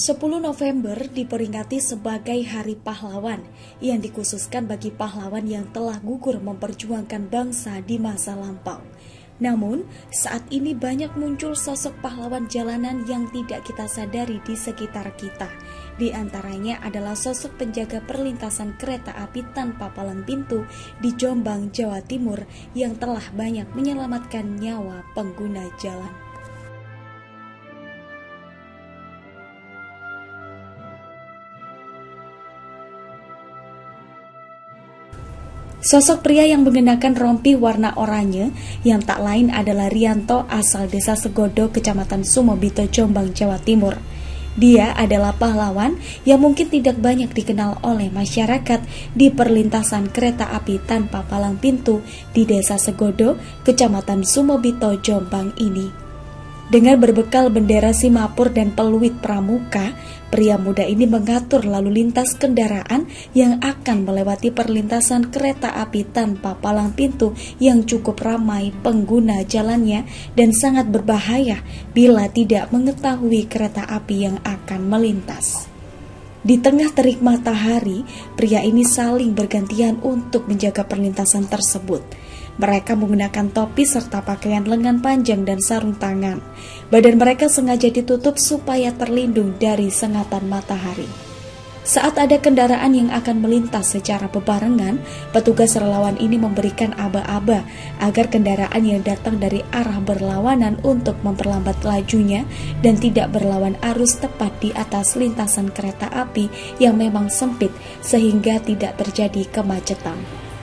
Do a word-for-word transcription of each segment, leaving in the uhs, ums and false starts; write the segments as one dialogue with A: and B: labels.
A: sepuluh November diperingati sebagai Hari Pahlawan yang dikhususkan bagi pahlawan yang telah gugur memperjuangkan bangsa di masa lampau. Namun, saat ini banyak muncul sosok pahlawan jalanan yang tidak kita sadari di sekitar kita. Di antaranya adalah sosok penjaga perlintasan kereta api tanpa palang pintu di Jombang, Jawa Timur yang telah banyak menyelamatkan nyawa pengguna jalan. Sosok pria yang mengenakan rompi warna oranye yang tak lain adalah Rianto asal desa Segodo, Kecamatan Sumobito, Jombang, Jawa Timur. Dia adalah pahlawan yang mungkin tidak banyak dikenal oleh masyarakat di perlintasan kereta api tanpa palang pintu di desa Segodo, Kecamatan Sumobito, Jombang ini. Dengan berbekal bendera Simapur dan peluit pramuka, pria muda ini mengatur lalu lintas kendaraan yang akan melewati perlintasan kereta api tanpa palang pintu yang cukup ramai pengguna jalannya dan sangat berbahaya bila tidak mengetahui kereta api yang akan melintas. Di tengah terik matahari, pria ini saling bergantian untuk menjaga perlintasan tersebut. Mereka menggunakan topi serta pakaian lengan panjang dan sarung tangan. Badan mereka sengaja ditutup supaya terlindung dari sengatan matahari. Saat ada kendaraan yang akan melintas secara bebarengan, petugas relawan ini memberikan aba-aba agar kendaraan yang datang dari arah berlawanan untuk memperlambat lajunya dan tidak berlawan arus tepat di atas lintasan kereta api yang memang sempit sehingga tidak terjadi kemacetan.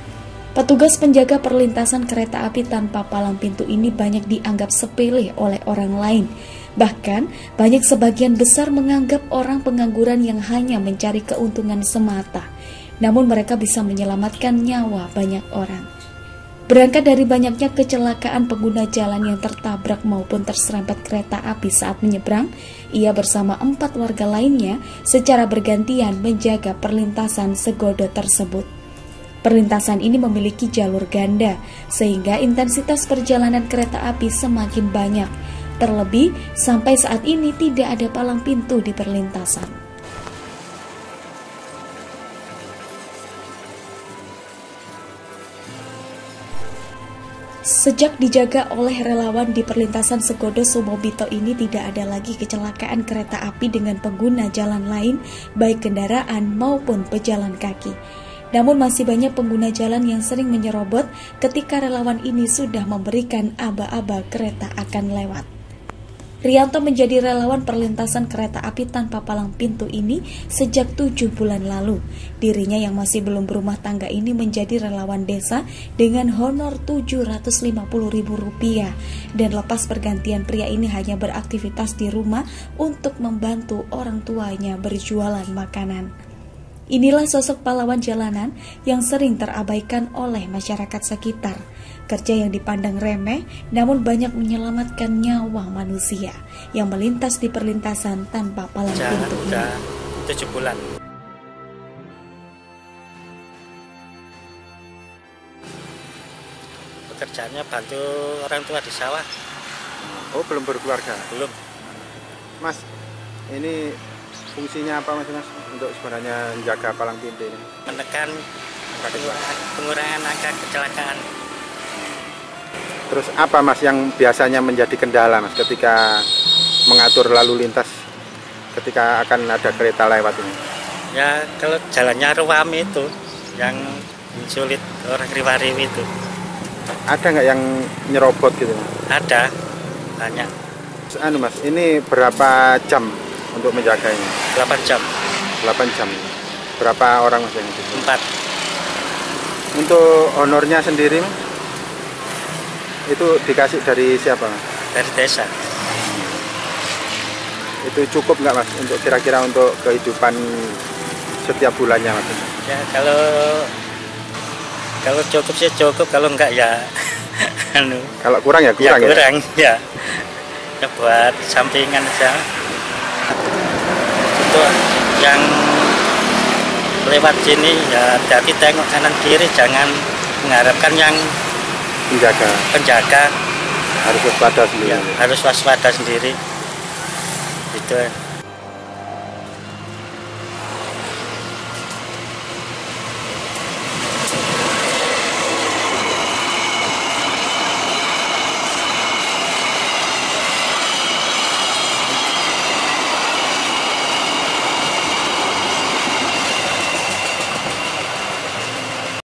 A: Petugas penjaga perlintasan kereta api tanpa palang pintu ini banyak dianggap sepele oleh orang lain. Bahkan, banyak sebagian besar menganggap orang pengangguran yang hanya mencari keuntungan semata. Namun mereka bisa menyelamatkan nyawa banyak orang. Berangkat dari banyaknya kecelakaan pengguna jalan yang tertabrak maupun terserempet kereta api saat menyeberang, ia bersama empat warga lainnya secara bergantian menjaga perlintasan Segodo tersebut. Perlintasan ini memiliki jalur ganda, sehingga intensitas perjalanan kereta api semakin banyak. Terlebih, sampai saat ini tidak ada palang pintu di perlintasan. Sejak dijaga oleh relawan di perlintasan Segodo Sumobito ini tidak ada lagi kecelakaan kereta api dengan pengguna jalan lain, baik kendaraan maupun pejalan kaki. Namun masih banyak pengguna jalan yang sering menyerobot ketika relawan ini sudah memberikan aba-aba kereta akan lewat. Rianto menjadi relawan perlintasan kereta api tanpa palang pintu ini sejak tujuh bulan lalu. Dirinya yang masih belum berumah tangga ini menjadi relawan desa dengan honor tujuh ratus lima puluh ribu rupiah. Dan lepas pergantian, pria ini hanya beraktivitas di rumah untuk membantu orang tuanya berjualan makanan. Inilah sosok pahlawan jalanan yang sering terabaikan oleh masyarakat sekitar. Kerja yang dipandang remeh, namun banyak menyelamatkan nyawa manusia yang melintas di perlintasan tanpa palang pintu ini.
B: Udah tujuh bulan. Pekerjaannya bantu orang tua di sawah.
C: Oh, belum berkeluarga?
B: Belum.
C: Mas, ini fungsinya apa mas, mas untuk sebenarnya menjaga palang pintu ini?
B: Menekan pengurangan angka kecelakaan.
C: Terus apa mas yang biasanya menjadi kendala mas ketika mengatur lalu lintas ketika akan ada kereta lewat ini?
B: Ya kalau jalannya ruam itu yang sulit orang riwa-riwi itu.
C: Ada nggak yang nyerobot gitu mas?
B: Ada, banyak.
C: Terus, anu mas, ini berapa jam untuk menjaganya?
B: delapan jam.
C: delapan jam. Berapa orang mas yang itu?
B: Empat.
C: Untuk honornya sendiri mas, itu dikasih dari siapa mas?
B: Dari desa.
C: Itu cukup nggak mas untuk kira-kira untuk kehidupan setiap bulannya mas?
B: Ya kalau kalau cukup sih cukup, kalau enggak ya anu.
C: Kalau kurang ya kurang
B: ya. Kurang ya. Ya buat sampingan aja. Untuk yang lewat sini ya hati-hati, tengok kanan kiri, jangan mengharapkan yang
C: penjaga.
B: Penjaga
C: harus waspada sendiri.
B: Ya, harus waspada sendiri. Itu.